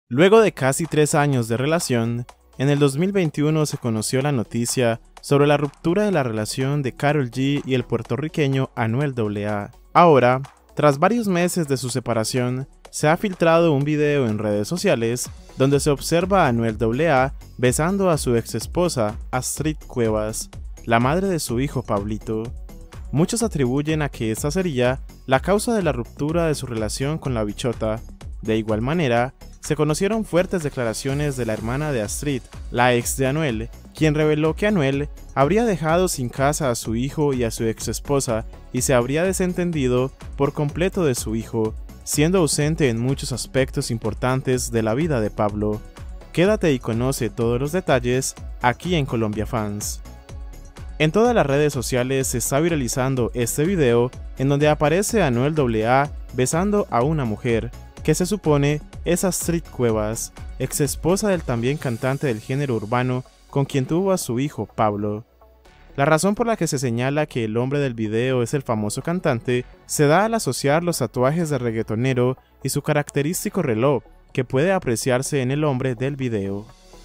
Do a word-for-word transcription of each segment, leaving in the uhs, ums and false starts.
Luego de casi tres años de relación, en el dos mil veintiuno se conoció la noticia sobre la ruptura de la relación de Karol G y el puertorriqueño Anuel doble A. Ahora, tras varios meses de su separación, se ha filtrado un video en redes sociales donde se observa a Anuel doble A besando a su ex esposa Astrid Cuevas, la madre de su hijo Pablito. Muchos atribuyen a que esta sería la causa de la ruptura de su relación con la bichota. De igual manera, se conocieron fuertes declaraciones de la hermana de Astrid, la ex de Anuel, quien reveló que Anuel habría dejado sin casa a su hijo y a su ex esposa y se habría desentendido por completo de su hijo, siendo ausente en muchos aspectos importantes de la vida de Pablo. Quédate y conoce todos los detalles aquí en Colombia Fans. En todas las redes sociales se está viralizando este video en donde aparece Anuel doble A besando a una mujer, que se supone es Astrid Cuevas, ex esposa del también cantante del género urbano con quien tuvo a su hijo Pablo. La razón por la que se señala que el hombre del video es el famoso cantante se da al asociar los tatuajes de reggaetonero y su característico reloj, que puede apreciarse en el hombre del video.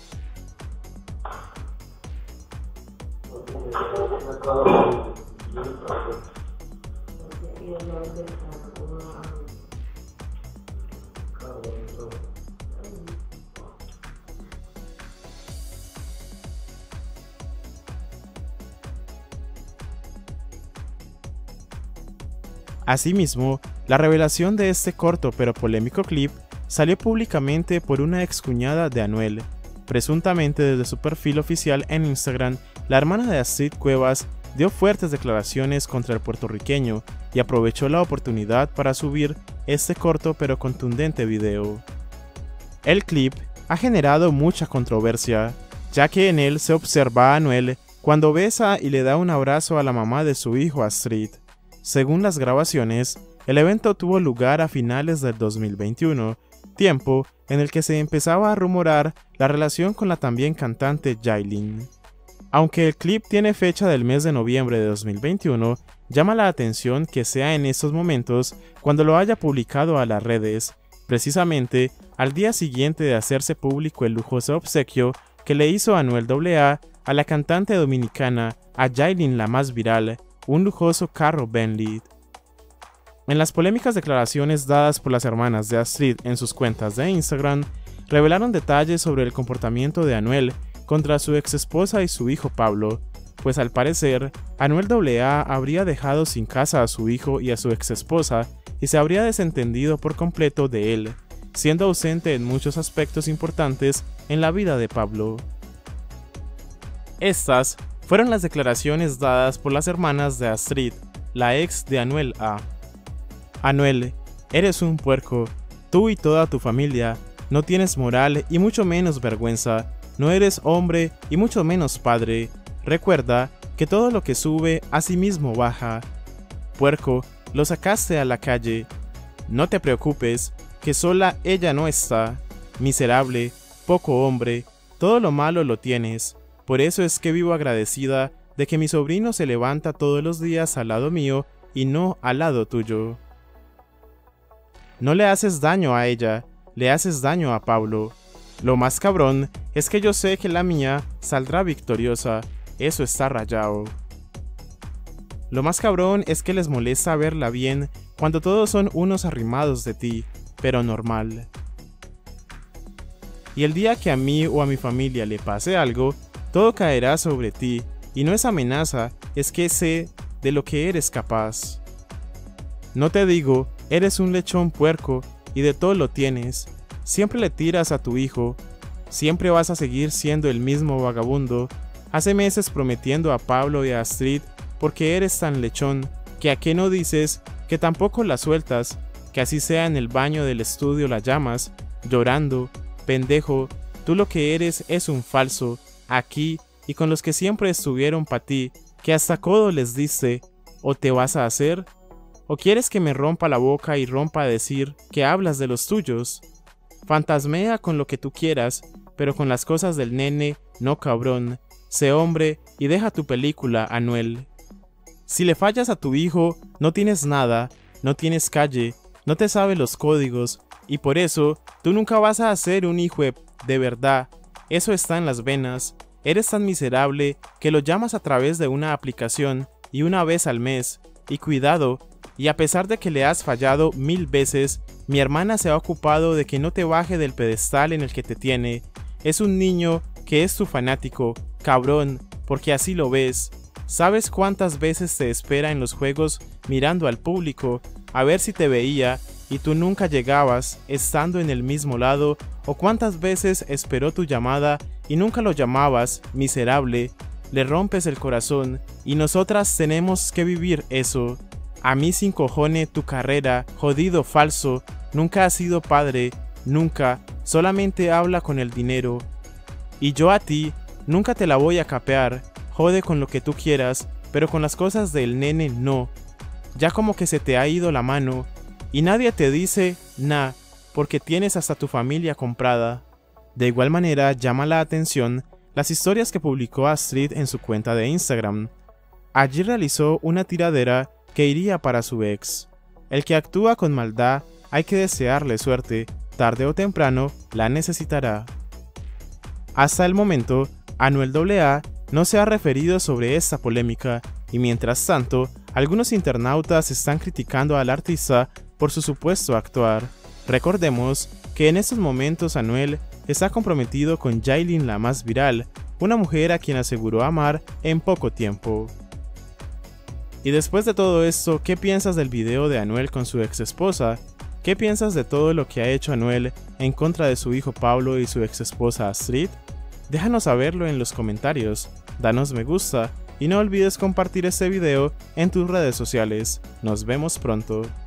Asimismo, la revelación de este corto pero polémico clip salió públicamente por una excuñada de Anuel. Presuntamente desde su perfil oficial en Instagram, la hermana de Astrid Cuevas dio fuertes declaraciones contra el puertorriqueño y aprovechó la oportunidad para subir este corto pero contundente video. El clip ha generado mucha controversia, ya que en él se observa a Anuel cuando besa y le da un abrazo a la mamá de su hijo Astrid. Según las grabaciones, el evento tuvo lugar a finales del dos mil veintiuno, tiempo en el que se empezaba a rumorar la relación con la también cantante Yailin. Aunque el clip tiene fecha del mes de noviembre de dos mil veintiuno, llama la atención que sea en estos momentos cuando lo haya publicado a las redes, precisamente al día siguiente de hacerse público el lujoso obsequio que le hizo Anuel doble A a la cantante dominicana, a Yailin la más viral, un lujoso carro Bentley. En las polémicas declaraciones dadas por las hermanas de Astrid en sus cuentas de Instagram, revelaron detalles sobre el comportamiento de Anuel contra su ex esposa y su hijo Pablo, pues al parecer, Anuel doble A habría dejado sin casa a su hijo y a su ex esposa y se habría desentendido por completo de él, siendo ausente en muchos aspectos importantes en la vida de Pablo. Estas fueron las declaraciones dadas por las hermanas de Astrid, la ex de Anuel A. Anuel, eres un puerco, tú y toda tu familia, no tienes moral y mucho menos vergüenza, no eres hombre y mucho menos padre, recuerda que todo lo que sube a sí mismo baja. Puerco, lo sacaste a la calle, no te preocupes, que sola ella no está, miserable, poco hombre, todo lo malo lo tienes. Por eso es que vivo agradecida de que mi sobrino se levanta todos los días al lado mío y no al lado tuyo. No le haces daño a ella, le haces daño a Pablo. Lo más cabrón es que yo sé que la mía saldrá victoriosa, eso está rayado. Lo más cabrón es que les molesta verla bien cuando todos son unos arrimados de ti, pero normal. Y el día que a mí o a mi familia le pase algo, todo caerá sobre ti, y no es amenaza, es que sé de lo que eres capaz. No te digo, eres un lechón puerco, y de todo lo tienes, siempre le tiras a tu hijo, siempre vas a seguir siendo el mismo vagabundo, hace meses prometiendo a Pablo y a Astrid, porque eres tan lechón, que a qué no dices, que tampoco la sueltas, que así sea en el baño del estudio la llamas, llorando, pendejo, tú lo que eres es un falso, aquí y con los que siempre estuvieron para ti, que hasta codo les diste, o te vas a hacer, o quieres que me rompa la boca y rompa a decir que hablas de los tuyos. Fantasmea con lo que tú quieras, pero con las cosas del nene, no cabrón, sé hombre y deja tu película, Anuel. Si le fallas a tu hijo, no tienes nada, no tienes calle, no te sabe los códigos, Y por eso, tú nunca vas a ser un hijo de, de verdad. Eso está en las venas. Eres tan miserable que lo llamas a través de una aplicación y una vez al mes. Y cuidado, y a pesar de que le has fallado mil veces, mi hermana se ha ocupado de que no te baje del pedestal en el que te tiene. Es un niño que es tu fanático, cabrón, porque así lo ves. ¿Sabes cuántas veces te espera en los juegos mirando al público a ver si te veía y tú nunca llegabas estando en el mismo lado? ¿O cuántas veces esperó tu llamada y nunca lo llamabas, miserable? Le rompes el corazón y nosotras tenemos que vivir eso. A mí sin cojone tu carrera, jodido falso, nunca has sido padre, nunca, solamente habla con el dinero. Y yo a ti, nunca te la voy a capear, jode con lo que tú quieras, pero con las cosas del nene no. Ya como que se te ha ido la mano, y nadie te dice nah, porque tienes hasta tu familia comprada. De igual manera llama la atención las historias que publicó Astrid en su cuenta de Instagram. Allí realizó una tiradera que iría para su ex. El que actúa con maldad, hay que desearle suerte, tarde o temprano la necesitará. Hasta el momento, Anuel A A no se ha referido sobre esta polémica, y mientras tanto, algunos internautas están criticando al artista por su supuesto actuar. Recordemos que en estos momentos Anuel está comprometido con Yailin la más viral, una mujer a quien aseguró amar en poco tiempo. Y después de todo esto, ¿qué piensas del video de Anuel con su ex esposa? ¿Qué piensas de todo lo que ha hecho Anuel en contra de su hijo Pablo y su ex esposa Astrid? Déjanos saberlo en los comentarios, danos me gusta y no olvides compartir este video en tus redes sociales. Nos vemos pronto.